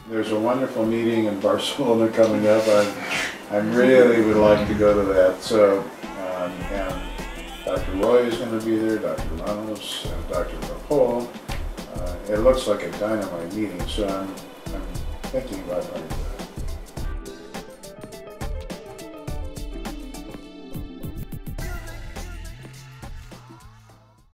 there's a wonderful meeting in Barcelona coming up. I really would like to go to that. So, and Dr. Roy is going to be there, Dr. Ramos, and Dr. Rapol. It looks like a dynamite meeting, so I'm thinking about